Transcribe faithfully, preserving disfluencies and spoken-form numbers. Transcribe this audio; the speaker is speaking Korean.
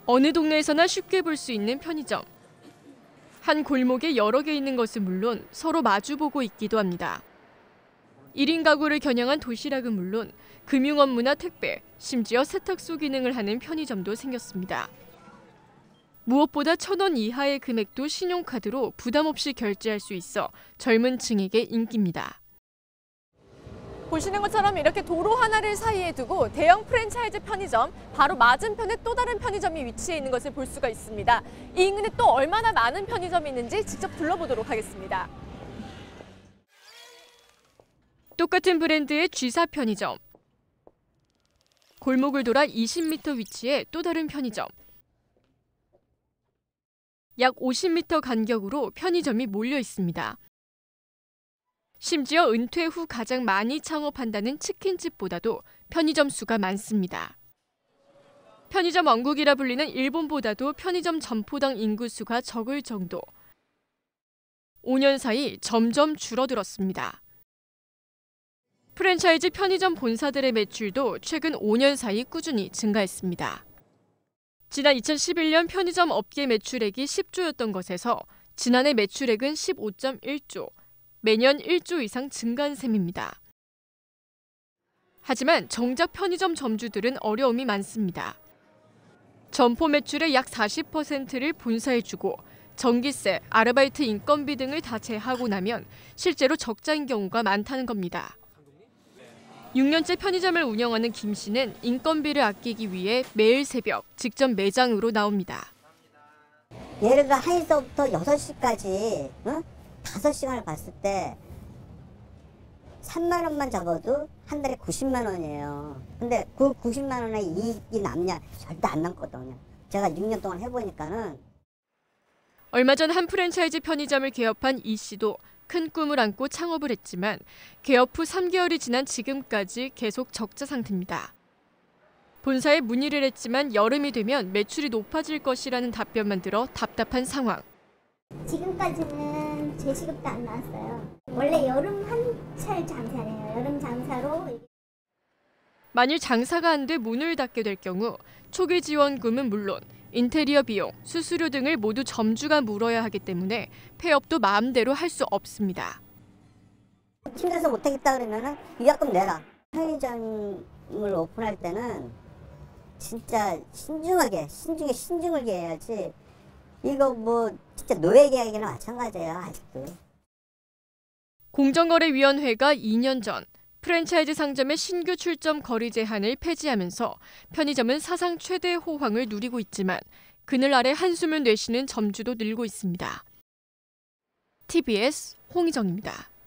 어느 동네에서나 쉽게 볼 수 있는 편의점. 한 골목에 여러 개 있는 것은 물론 서로 마주보고 있기도 합니다. 일 인 가구를 겨냥한 도시락은 물론 금융 업무나 택배, 심지어 세탁소 기능을 하는 편의점도 생겼습니다. 무엇보다 천 원 이하의 금액도 신용카드로 부담 없이 결제할 수 있어 젊은 층에게 인기입니다. 보시는 것처럼 이렇게 도로 하나를 사이에 두고 대형 프랜차이즈 편의점 바로 맞은편에 또 다른 편의점이 위치해 있는 것을 볼 수가 있습니다. 이 인근에 또 얼마나 많은 편의점이 있는지 직접 둘러보도록 하겠습니다. 똑같은 브랜드의 쥐사 편의점. 골목을 돌아 이십 미터 위치에 또 다른 편의점. 약 오십 미터 간격으로 편의점이 몰려 있습니다. 심지어 은퇴 후 가장 많이 창업한다는 치킨집보다도 편의점 수가 많습니다. 편의점 왕국이라 불리는 일본보다도 편의점 점포당 인구수가 적을 정도. 오 년 사이 점점 줄어들었습니다. 프랜차이즈 편의점 본사들의 매출도 최근 오 년 사이 꾸준히 증가했습니다. 지난 이천십일 년 편의점 업계 매출액이 십 조였던 것에서 지난해 매출액은 십오 점 일 조, 매년 일 조 이상 증가한 셈입니다. 하지만 정작 편의점 점주들은 어려움이 많습니다. 점포 매출의 약 사십 퍼센트를 본사에 주고 전기세, 아르바이트 인건비 등을 다 제하고 나면 실제로 적자인 경우가 많다는 겁니다. 육 년째 편의점을 운영하는 김 씨는 인건비를 아끼기 위해 매일 새벽 직접 매장으로 나옵니다. 예를 들어 한 시부터 여섯 시까지 어? 다섯 시간을 봤을 때 삼만 원만 잡아도 한 달에 구십만 원이에요. 근데 그 구십만 원의 이익이 남냐? 절대 안 남거든요. 제가 육 년 동안 해보니까는. 얼마 전 한 프랜차이즈 편의점을 개업한 이 씨도 큰 꿈을 안고 창업을 했지만 개업 후 삼 개월이 지난 지금까지 계속 적자 상태입니다. 본사에 문의를 했지만 여름이 되면 매출이 높아질 것이라는 답변만 들어 답답한 상황. 지금까지는 제 시급도 안 나왔어요. 원래 여름 한철 장사래요. 여름 장사로. 만일 장사가 안 돼 문을 닫게 될 경우 초기 지원금은 물론 인테리어 비용, 수수료 등을 모두 점주가 물어야 하기 때문에 폐업도 마음대로 할 수 없습니다. 힘들어서 못하겠다 그러면은 위약금 내라. 편의점을 오픈할 때는 진짜 신중하게, 신중에 신중을 해야지. 이거 뭐 진짜 노예 계약이나 마찬가지예요, 아직도. 공정거래위원회가 이 년 전 프랜차이즈 상점의 신규 출점 거리 제한을 폐지하면서 편의점은 사상 최대 호황을 누리고 있지만 그늘 아래 한숨을 내쉬는 점주도 늘고 있습니다. 티비에스 홍희정입니다.